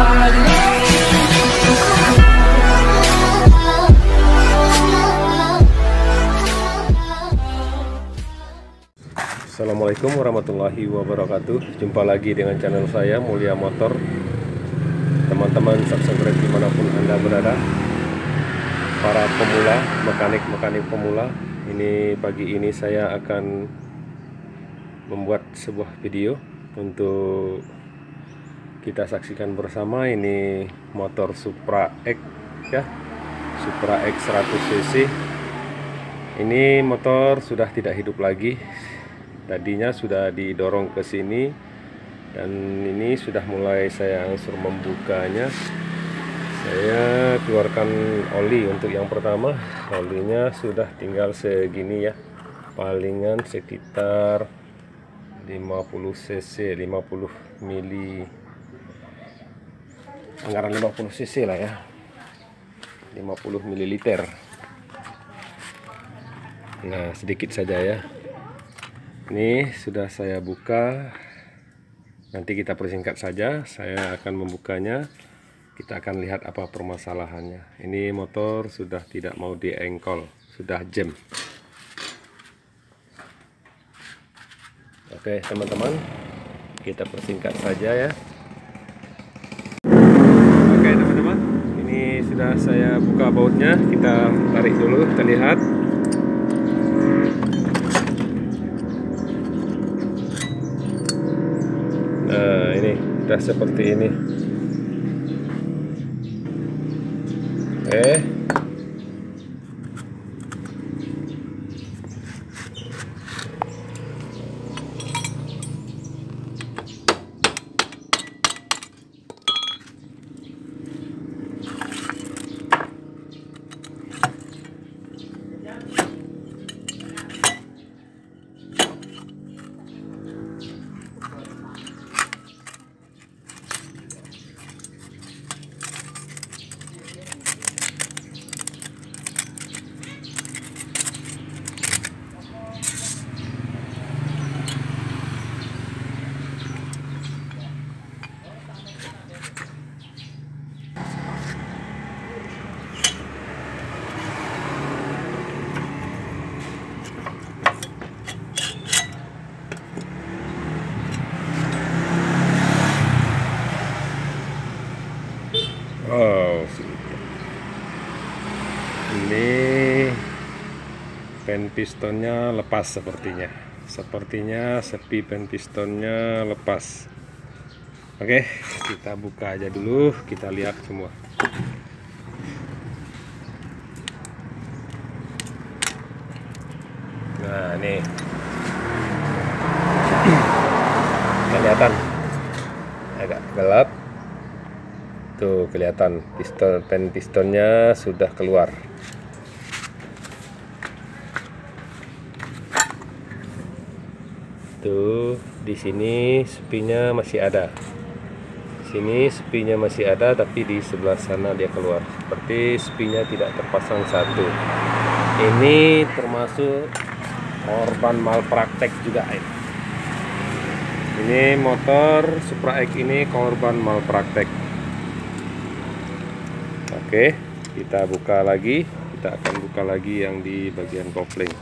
Assalamualaikum warahmatullahi wabarakatuh. Jumpa lagi dengan channel saya Mulia Motor. Teman-teman subscriber dimanapun Anda berada, para pemula, mekanik pemula, ini pagi ini saya akan membuat sebuah video untuk kita saksikan bersama. Ini motor Supra X ya, Supra X 100 cc. Ini motor sudah tidak hidup lagi. Tadinya sudah didorong ke sini dan ini sudah mulai saya angsur membukanya. Saya keluarkan oli untuk yang pertama. Olinya sudah tinggal segini ya, palingan sekitar 50 cc, 50 mili, anggaran 50 cc lah ya, 50 ml. Nah, sedikit saja ya. Ini sudah saya buka. Nanti kita persingkat saja. Saya akan membukanya. Kita akan lihat apa permasalahannya. Ini motor sudah tidak mau diengkol, sudah jam. Oke teman-teman, kita persingkat saja ya. Oke teman-teman, ini sudah saya buka bautnya. Kita tarik dulu, kita lihat. Nah, ini udah seperti ini. Oh, ini pen pistonnya lepas sepertinya sepi, pen pistonnya lepas. Oke, kita buka aja dulu, kita lihat semua. Nah, nih kelihatan agak gelap. Tuh kelihatan pen pistonnya sudah keluar. Tuh di sini sepinya masih ada. Sini sepinya masih ada, tapi di sebelah sana dia keluar. Seperti sepinya tidak terpasang satu. Ini termasuk korban malpraktek juga ini. Ini motor Supra X ini korban malpraktek. Oke, kita buka lagi. Kita akan buka lagi yang di bagian kopling.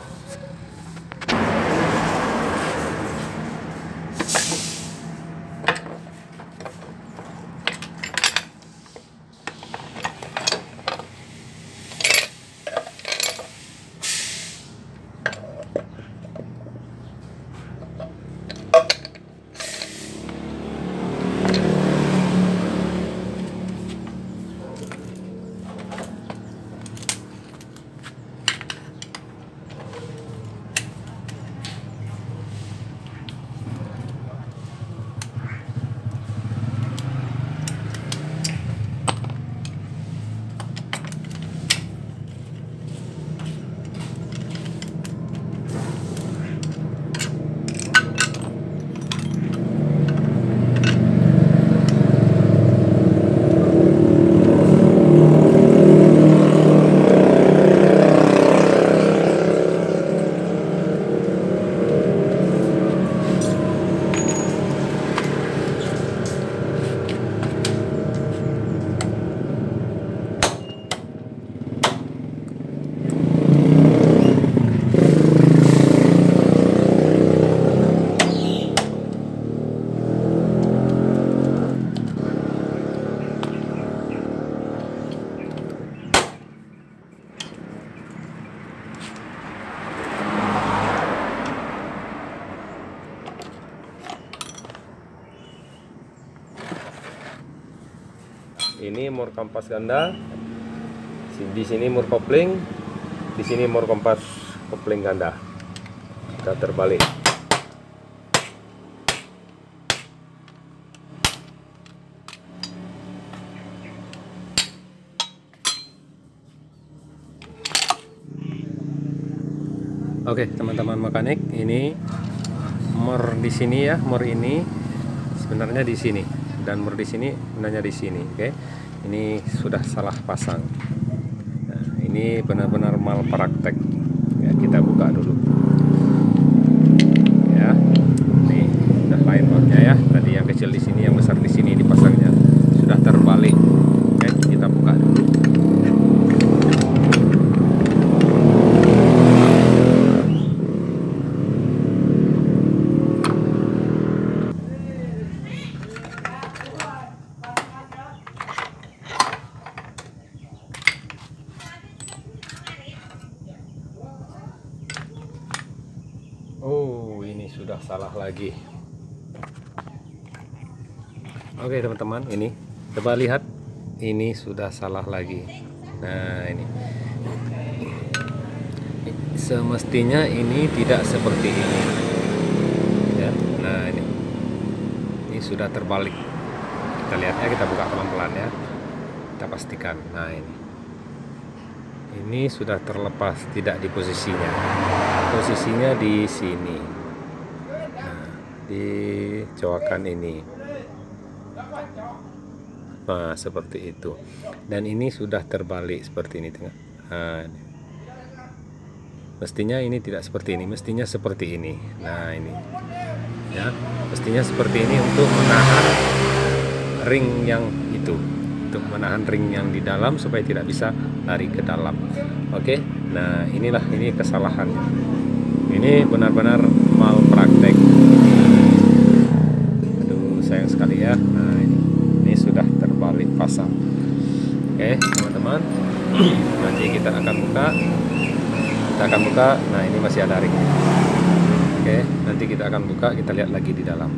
Ini mur kampas ganda, di sini mur kopling, di sini mur kompas kopling ganda. Sudah terbalik. Oke, teman-teman mekanik, ini mur di sini ya, mur ini sebenarnya di sini dan mur di sini sebenarnya di sini. Oke, ini sudah salah pasang. Nah, ini benar-benar malpraktek. Ya, kita buka dulu. Ya, nih sudah lain murnya ya. Tadi yang kecil di sini, yang besar di sini dipasangnya. Sudah terbalik. Oke, kita buka dulu. Oh, ini sudah salah lagi. Oke teman-teman, ini coba lihat, ini sudah salah lagi. Nah ini semestinya ini tidak seperti ini ya. Nah ini sudah terbalik. Kita lihat ya, kita buka pelan-pelan ya, kita pastikan. Nah ini sudah terlepas, tidak di posisinya. Posisinya di sini. Nah, di coakan ini. Nah, seperti itu. Dan ini sudah terbalik seperti ini tengah. Nah, mestinya ini tidak seperti ini, mestinya seperti ini. Nah, ini. Ya, mestinya seperti ini untuk menahan ring yang itu. Untuk menahan ring yang di dalam supaya tidak bisa lari ke dalam. Oke. Nah, ini kesalahannya. Ini benar-benar malpraktek. Aduh, sayang sekali ya. Nah, ini sudah terbalik pasang. Oke, teman-teman. Nanti kita akan buka. Nah, ini masih ada ring. Oke, nanti kita akan buka, kita lihat lagi di dalam.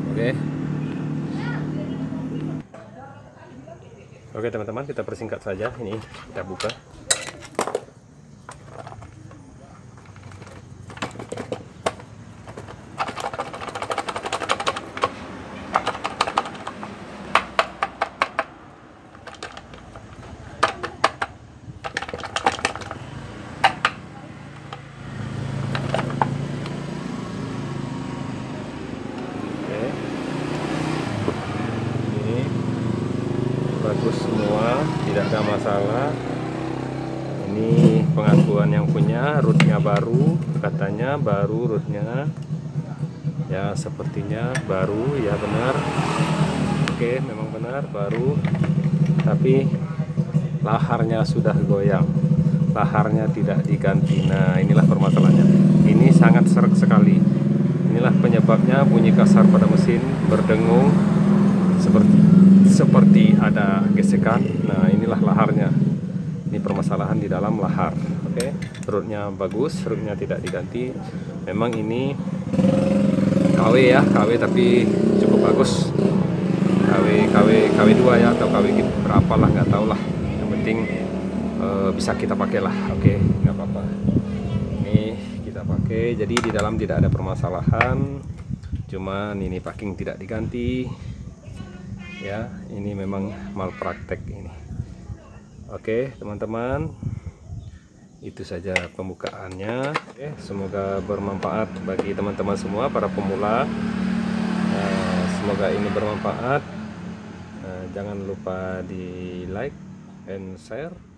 Oke, teman-teman, kita persingkat saja. Ini kita buka. Bagus semua, tidak ada masalah. Ini pengakuan yang punya, rootnya baru, katanya baru rootnya ya, sepertinya baru ya, benar. Oke, memang benar baru, tapi laharnya sudah goyang, laharnya tidak diganti. Nah, inilah permasalahannya. Ini sangat seret sekali. Inilah penyebabnya bunyi kasar pada mesin, berdengung seperti ada gesekan. Nah, inilah laharnya. Ini permasalahan di dalam lahar. Oke, rootnya bagus, rootnya tidak diganti. Memang ini KW ya, KW tapi cukup bagus. KW 2 ya, atau KW berapa lah, nggak tahu lah. Yang penting bisa kita pakai lah. Oke, nggak apa-apa. Ini kita pakai. Jadi di dalam tidak ada permasalahan. Cuman ini packing tidak diganti. Ya, ini memang malpraktek ini. Oke, teman-teman, itu saja pembukaannya. Oke, semoga bermanfaat bagi teman-teman semua, para pemula. Semoga ini bermanfaat. Jangan lupa di like and share.